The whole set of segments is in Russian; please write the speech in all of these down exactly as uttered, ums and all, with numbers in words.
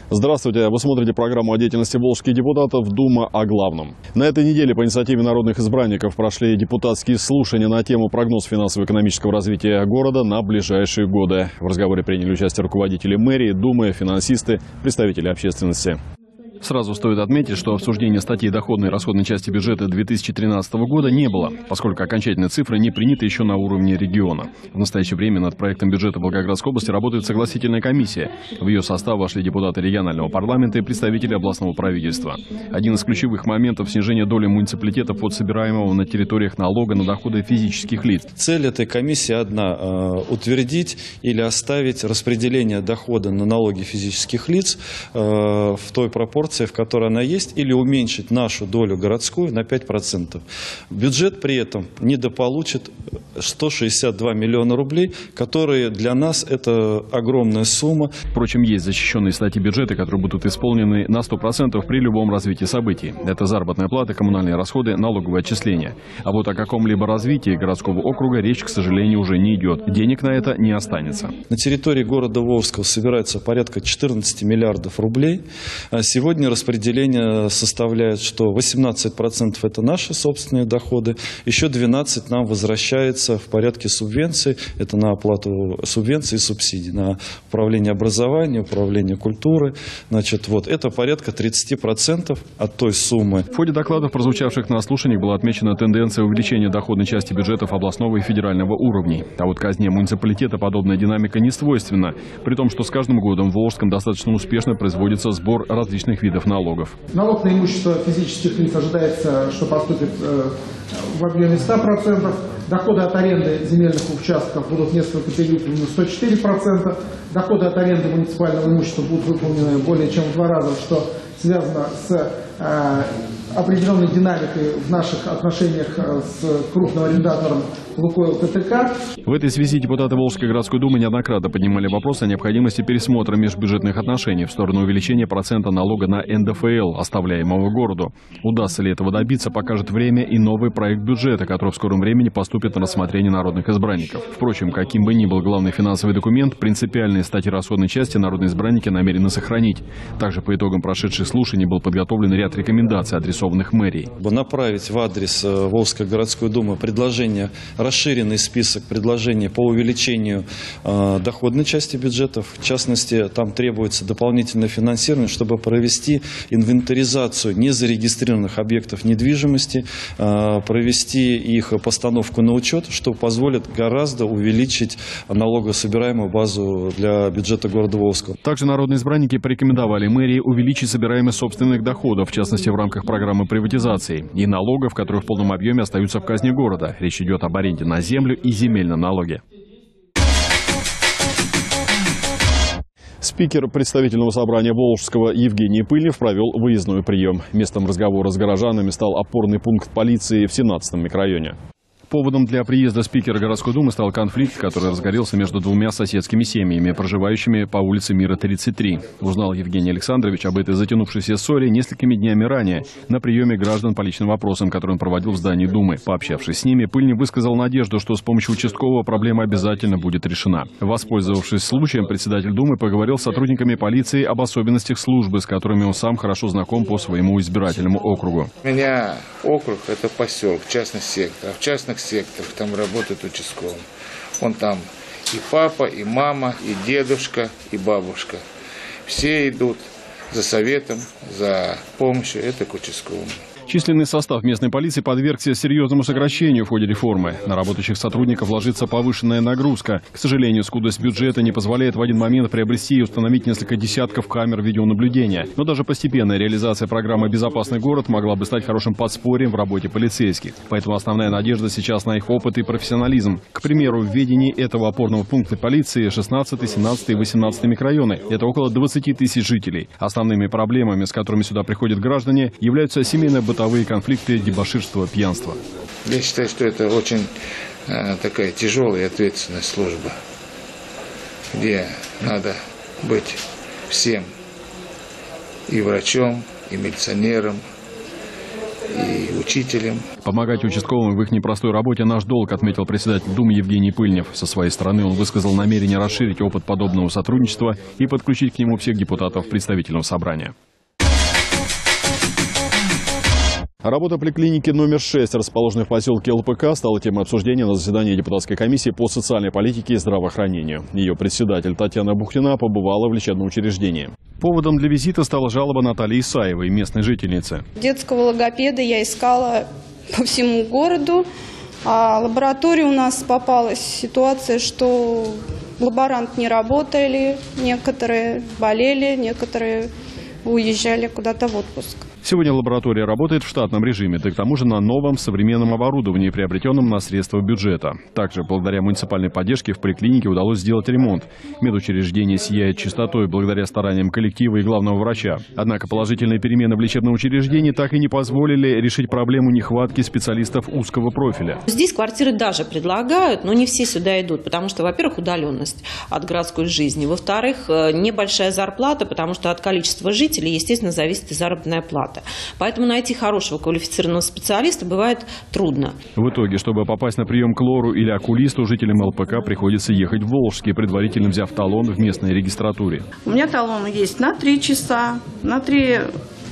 Здравствуйте. Вы смотрите программу о деятельности волжских депутатов «Дума о главном». На этой неделе по инициативе народных избранников прошли депутатские слушания на тему прогноз финансово-экономического развития города на ближайшие годы. В разговоре приняли участие руководители мэрии, Думы, финансисты, представители общественности. Сразу стоит отметить, что обсуждения статьи доходной и расходной части бюджета две тысячи тринадцатого года не было, поскольку окончательные цифры не приняты еще на уровне региона. В настоящее время над проектом бюджета Волгоградской области работает согласительная комиссия. В ее состав вошли депутаты регионального парламента и представители областного правительства. Один из ключевых моментов – снижение доли муниципалитетов от собираемого на территориях налога на доходы физических лиц. Цель этой комиссии одна – утвердить или оставить распределение дохода на налоги физических лиц в той пропорции, в которой она есть, или уменьшить нашу долю городскую на пять процентов. Бюджет при этом недополучит сто шестьдесят два миллиона рублей, которые для нас это огромная сумма. Впрочем, есть защищенные статьи бюджета, которые будут исполнены на сто процентов при любом развитии событий. Это заработная плата, коммунальные расходы, налоговые отчисления. А вот о каком-либо развитии городского округа речь, к сожалению, уже не идет. Денег на это не останется. На территории города Волжского собирается порядка четырнадцати миллиардов рублей. Сегодня распределение составляет, что восемнадцать процентов это наши собственные доходы, еще двенадцать процентов нам возвращается в порядке субвенций, это на оплату субвенций и субсидий, на управление образования, управление культуры. Значит, вот, это порядка тридцати процентов от той суммы. В ходе докладов, прозвучавших на слушаниях, была отмечена тенденция увеличения доходной части бюджетов областного и федерального уровней. А вот казне муниципалитета подобная динамика не свойственна, при том, что с каждым годом в Волжском достаточно успешно производится сбор различных видов налогов. Налог на имущество физических лиц ожидается, что поступит э, в объеме ста процентов. Доходы от аренды земельных участков будут несколько перевыполнены сто четыре процента. Доходы от аренды муниципального имущества будут выполнены более чем в два раза, что связано с э, определенной динамикой в наших отношениях с крупным арендатором Лукойл ТТК. В этой связи депутаты Волжской городской думы неоднократно поднимали вопрос о необходимости пересмотра межбюджетных отношений в сторону увеличения процента налога на эн дэ эф эл, оставляемого городу. Удастся ли этого добиться, покажет время и новый проект бюджета, который в скором времени поступит на рассмотрение народных избранников. Впрочем, каким бы ни был главный финансовый документ, принципиальные статьи расходной части народные избранники намерены сохранить. Также по итогам прошедших слушаний был подготовлен ряд рекомендаций, адресованных мэрии. Направить в адрес Волжской городской думы предложение, расширенный список предложений по увеличению э, доходной части бюджетов. В частности, там требуется дополнительное финансирование, чтобы провести инвентаризацию незарегистрированных объектов недвижимости, э, провести их постановку на учет, что позволит гораздо увеличить налогособираемую базу для бюджета города Волжского. Также народные избранники порекомендовали мэрии увеличить собираемость собственных доходов, в частности в рамках программы приватизации, и налогов, которые в полном объеме остаются в казне города. Речь идет об аренде на землю и земельном налоге. Спикер представительного собрания Волжского Евгений Пыльнев провел выездной прием. Местом разговора с горожанами стал опорный пункт полиции в семнадцатом микрорайоне. Поводом для приезда спикера городской думы стал конфликт, который разгорелся между двумя соседскими семьями, проживающими по улице Мира, тридцать три. Узнал Евгений Александрович об этой затянувшейся ссоре несколькими днями ранее на приеме граждан по личным вопросам, который он проводил в здании Думы. Пообщавшись с ними, Пыльнев высказал надежду, что с помощью участкового проблема обязательно будет решена. Воспользовавшись случаем, председатель Думы поговорил с сотрудниками полиции об особенностях службы, с которыми он сам хорошо знаком по своему избирательному округу. У меня округ – это поселок, частный сектор. В частных секторах там работает участковый. Он там и папа, и мама, и дедушка, и бабушка. Все идут за советом, за помощью, это к участковому. Численный состав местной полиции подвергся серьезному сокращению в ходе реформы. На работающих сотрудников ложится повышенная нагрузка. К сожалению, скудость бюджета не позволяет в один момент приобрести и установить несколько десятков камер видеонаблюдения. Но даже постепенная реализация программы «Безопасный город» могла бы стать хорошим подспорьем в работе полицейских. Поэтому основная надежда сейчас на их опыт и профессионализм. К примеру, в ведении этого опорного пункта полиции шестнадцатый, семнадцатый и восемнадцатый микрорайоны. Это около двадцати тысяч жителей. Основными проблемами, с которыми сюда приходят граждане, являются семейная бытовая бытовые конфликты, дебоширство, пьянство. Я считаю, что это очень э, такая тяжелая и ответственная служба, где надо быть всем, и врачом, и милиционером, и учителем. Помогать участковым в их непростой работе – наш долг, отметил председатель Думы Евгений Пыльнев. Со своей стороны он высказал намерение расширить опыт подобного сотрудничества и подключить к нему всех депутатов представительного собрания. Работа поликлиники номер шесть, расположенной в поселке ЛПК, стала темой обсуждения на заседании депутатской комиссии по социальной политике и здравоохранению. Ее председатель Татьяна Бухтина побывала в лечебном учреждении. Поводом для визита стала жалоба Натальи Исаевой, местной жительницы. Детского логопеда я искала по всему городу, а в лаборатории у нас попалась ситуация, что лаборанты не работали, некоторые болели, некоторые уезжали куда-то в отпуск. Сегодня лаборатория работает в штатном режиме, да к тому же на новом современном оборудовании, приобретенном на средства бюджета. Также, благодаря муниципальной поддержке, в поликлинике удалось сделать ремонт. Медучреждение сияет чистотой благодаря стараниям коллектива и главного врача. Однако положительные перемены в лечебном учреждении так и не позволили решить проблему нехватки специалистов узкого профиля. Здесь квартиры даже предлагают, но не все сюда идут, потому что, во-первых, удаленность от городской жизни, во-вторых, небольшая зарплата, потому что от количества жителей, естественно, зависит и заработная плата. Поэтому найти хорошего квалифицированного специалиста бывает трудно. В итоге, чтобы попасть на прием к лору или окулисту, жителям ЛПК приходится ехать в Волжский, предварительно взяв талон в местной регистратуре. У меня талон есть на три часа, на три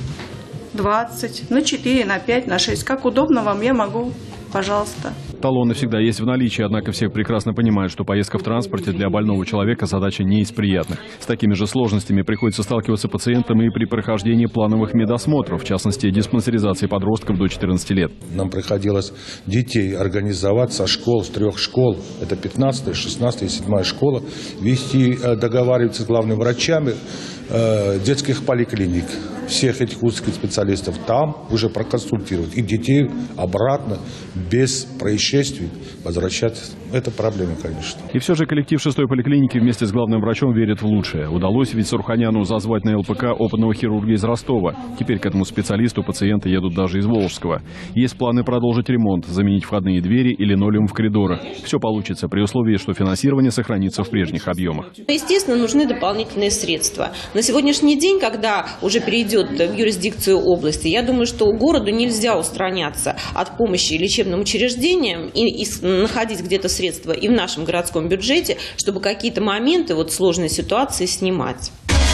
двадцать, на четыре, на пять, на шесть. Как удобно вам, я могу, пожалуйста. Талоны всегда есть в наличии, однако все прекрасно понимают, что поездка в транспорте для больного человека задача не из приятных. С такими же сложностями приходится сталкиваться пациентам и при прохождении плановых медосмотров, в частности, диспансеризации подростков до четырнадцати лет. Нам приходилось детей организовать со школ, с трех школ, это пятнадцатая, шестнадцатая и седьмая школа, вести, договариваться с главными врачами э, детских поликлиник, всех этих узких специалистов там уже проконсультировать и детей обратно без происшествий возвращать. Это проблема, конечно. И все же коллектив шестой поликлиники вместе с главным врачом верит в лучшее. Удалось ведь Сурханяну зазвать на ЛПК опытного хирурга из Ростова. Теперь к этому специалисту пациенты едут даже из Волжского. Есть планы продолжить ремонт, заменить входные двери и линолеум в коридорах. Все получится при условии, что финансирование сохранится в прежних объемах. Естественно, нужны дополнительные средства. На сегодняшний день, когда уже перейдет в юрисдикцию области, я думаю, что городу нельзя устраняться от помощи лечебным учреждениям и, и находить где-то средства и в нашем городском бюджете, чтобы какие-то моменты вот сложной ситуации снимать.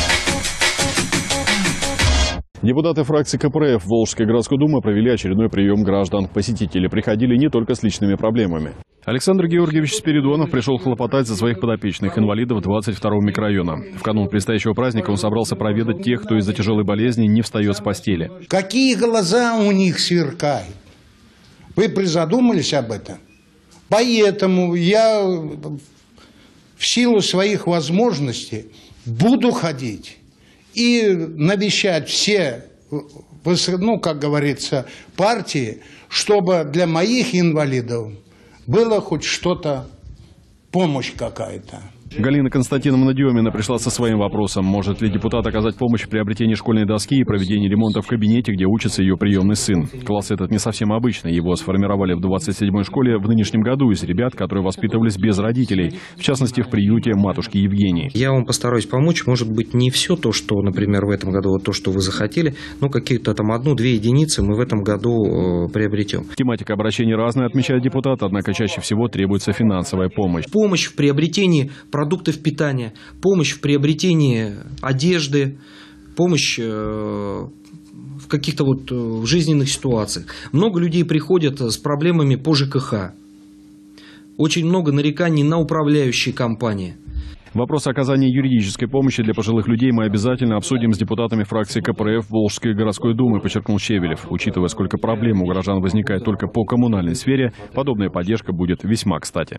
Депутаты фракции КПРФ Волжской городской думы провели очередной прием граждан. Посетители приходили не только с личными проблемами. Александр Георгиевич Спиридонов пришел хлопотать за своих подопечных инвалидов двадцать второго микрорайона. В канун предстоящего праздника он собрался проведать тех, кто из-за тяжелой болезни не встает с постели. Какие глаза у них сверкают? Вы призадумались об этом? Поэтому я в силу своих возможностей буду ходить и навещать все, ну, как говорится, партии, чтобы для моих инвалидов было хоть что-то, помощь какая-то. Галина Константиновна Демина пришла со своим вопросом. Может ли депутат оказать помощь в приобретении школьной доски и проведении ремонта в кабинете, где учится ее приемный сын? Класс этот не совсем обычный. Его сформировали в двадцать седьмой школе в нынешнем году из ребят, которые воспитывались без родителей. В частности, в приюте матушки Евгении. Я вам постараюсь помочь. Может быть, не все то, что, например, в этом году, вот то, что вы захотели, но какие-то там одну-две единицы мы в этом году э, приобретем. Тематика обращений разная, отмечает депутат, однако чаще всего требуется финансовая помощь. Помощь в приобретении продуктов питания, помощь в приобретении одежды, помощь в каких-то вот в жизненных ситуациях. Много людей приходят с проблемами по ЖКХ. Очень много нареканий на управляющие компании. Вопрос оказания юридической помощи для пожилых людей мы обязательно обсудим с депутатами фракции КПРФ Волжской городской думы, подчеркнул Щевелев. Учитывая, сколько проблем у горожан возникает только по коммунальной сфере, подобная поддержка будет весьма кстати.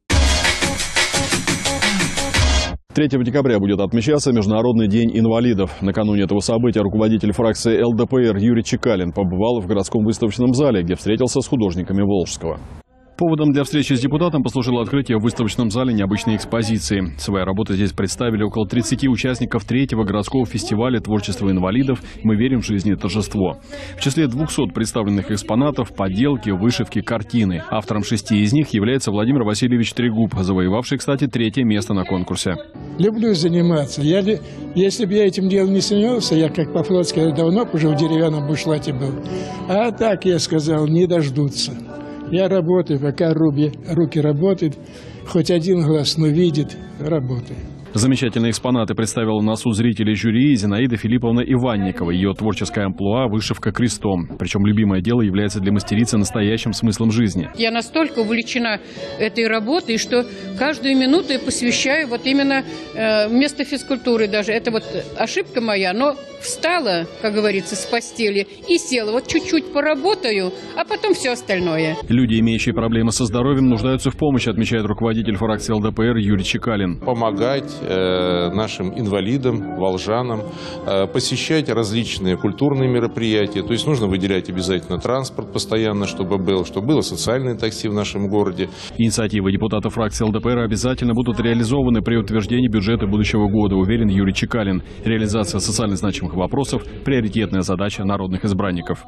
третьего декабря будет отмечаться Международный день инвалидов. Накануне этого события руководитель фракции ЛДПР Юрий Чекалин побывал в городском выставочном зале, где встретился с художниками Волжского. Поводом для встречи с депутатом послужило открытие в выставочном зале необычной экспозиции. Свои работы здесь представили около тридцати участников третьего городского фестиваля творчества инвалидов «Мы верим в жизнь и торжество». В числе двухсот представленных экспонатов – поделки, вышивки, картины. Автором шести из них является Владимир Васильевич Трегуб, завоевавший, кстати, третье место на конкурсе. люблю заниматься. Я, если бы я этим делом не занимался, я как по-флотски давно уже в деревянном бушлате был. А так я сказал, не дождутся. Я работаю, пока руки, руки работают, хоть один глаз, но видит, работает. Замечательные экспонаты представила на суд зрителей жюри Зинаида Филипповна Иванникова. Ее творческая амплуа – вышивка крестом. Причем любимое дело является для мастерицы настоящим смыслом жизни. Я настолько увлечена этой работой, что каждую минуту я посвящаю вот именно э, вместо физкультуры даже. Это вот ошибка моя, но встала, как говорится, с постели и села. Вот чуть-чуть поработаю, а потом все остальное. Люди, имеющие проблемы со здоровьем, нуждаются в помощи, отмечает руководитель фракции эл дэ пэ эр Юрий Чекалин. Помогать нашим инвалидам, волжанам, посещать различные культурные мероприятия. То есть нужно выделять обязательно транспорт постоянно, чтобы был, чтобы было социальное такси в нашем городе. Инициативы депутатов фракции эл дэ пэ эр обязательно будут реализованы при утверждении бюджета будущего года, уверен Юрий Чекалин. Реализация социально значимых вопросов – приоритетная задача народных избранников.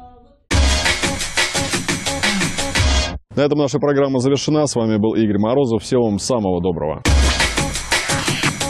На этом наша программа завершена. С вами был Игорь Морозов. Всего вам самого доброго.